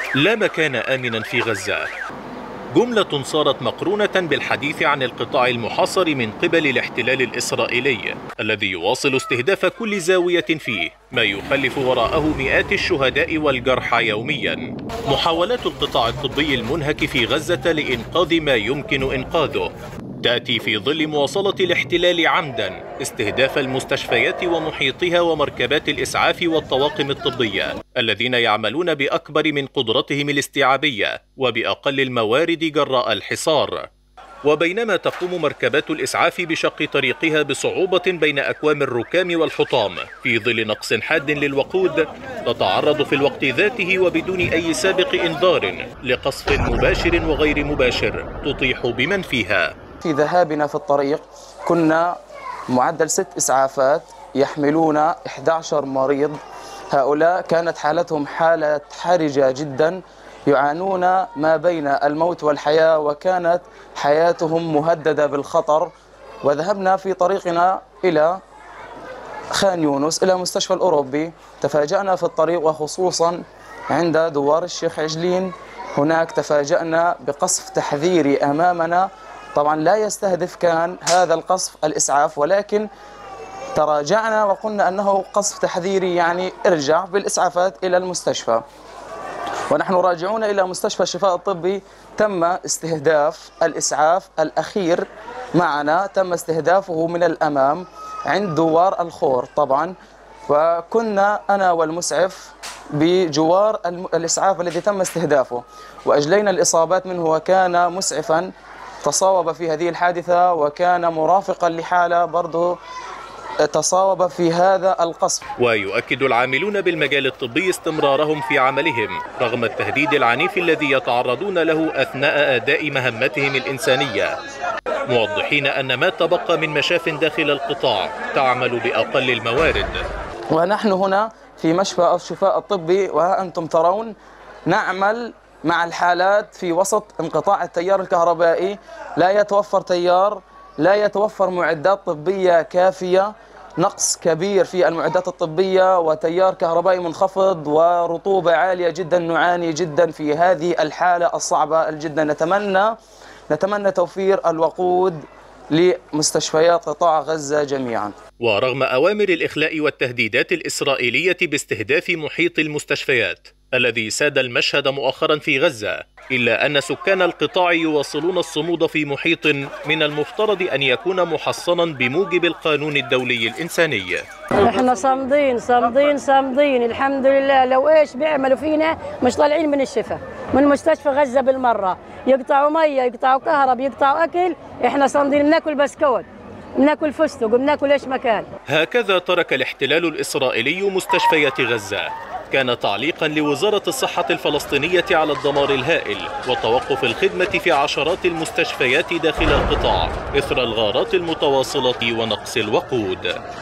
لا مكان آمنا في غزة. جملة صارت مقرونة بالحديث عن القطاع المحاصر من قبل الاحتلال الإسرائيلي الذي يواصل استهداف كل زاوية فيه، ما يخلف وراءه مئات الشهداء والجرحى يوميا. محاولات القطاع الطبي المنهك في غزة لإنقاذ ما يمكن إنقاذه تأتي في ظل مواصلة الاحتلال عمدا استهداف المستشفيات ومحيطها ومركبات الإسعاف والطواقم الطبية الذين يعملون بأكبر من قدرتهم الاستيعابية وبأقل الموارد جراء الحصار. وبينما تقوم مركبات الإسعاف بشق طريقها بصعوبة بين أكوام الركام والحطام في ظل نقص حاد للوقود، تتعرض في الوقت ذاته وبدون أي سابق إنذار لقصف مباشر وغير مباشر تطيح بمن فيها. في ذهابنا في الطريق كنا معدل 6 إسعافات يحملون 11 مريض. هؤلاء كانت حالتهم حالة حرجة جدا، يعانون ما بين الموت والحياة، وكانت حياتهم مهددة بالخطر. وذهبنا في طريقنا إلى خان يونس إلى مستشفى الأوروبي، تفاجأنا في الطريق وخصوصا عند دوار الشيخ عجلين. هناك تفاجأنا بقصف تحذيري أمامنا، طبعا لا يستهدف كان هذا القصف الإسعاف، ولكن تراجعنا وقلنا أنه قصف تحذيري، يعني ارجع بالإسعافات إلى المستشفى. ونحن راجعون إلى مستشفى الشفاء الطبي تم استهداف الإسعاف الأخير معنا، تم استهدافه من الأمام عند دوار الخور طبعا، وكنا أنا والمسعف بجوار الإسعاف الذي تم استهدافه، وأجلينا الإصابات منه، وكان مسعفا تصاوب في هذه الحادثة، وكان مرافقا لحالة برضه تصاوب في هذا القصف. ويؤكد العاملون بالمجال الطبي استمرارهم في عملهم رغم التهديد العنيف الذي يتعرضون له أثناء أداء مهمتهم الإنسانية، موضحين أن ما تبقى من مشاف داخل القطاع تعمل بأقل الموارد. ونحن هنا في مشفى الشفاء الطبي، وأنتم ترون نعمل مع الحالات في وسط انقطاع التيار الكهربائي، لا يتوفر تيار، لا يتوفر معدات طبية كافية، نقص كبير في المعدات الطبية وتيار كهربائي منخفض ورطوبة عالية جدا. نعاني جدا في هذه الحالة الصعبة جدا. نتمنى توفير الوقود لمستشفيات قطاع غزة جميعا. ورغم أوامر الإخلاء والتهديدات الإسرائيلية باستهداف محيط المستشفيات الذي ساد المشهد مؤخرا في غزة، إلا أن سكان القطاع يواصلون الصمود في محيط من المفترض أن يكون محصنا بموجب القانون الدولي الإنساني. احنا صامدين الحمد لله. لو ايش بيعملوا فينا مش طالعين من الشفا، من مستشفى غزة بالمرة، يقطعوا مية، يقطعوا كهرب، يقطعوا أكل، احنا صامدين. بناكل بسكوت، بناكل فستق، بناكل ايش مكان. هكذا ترك الاحتلال الإسرائيلي مستشفيات غزة، كان تعليقا لوزارة الصحة الفلسطينية على الدمار الهائل وتوقف الخدمة في عشرات المستشفيات داخل القطاع إثر الغارات المتواصلة ونقص الوقود.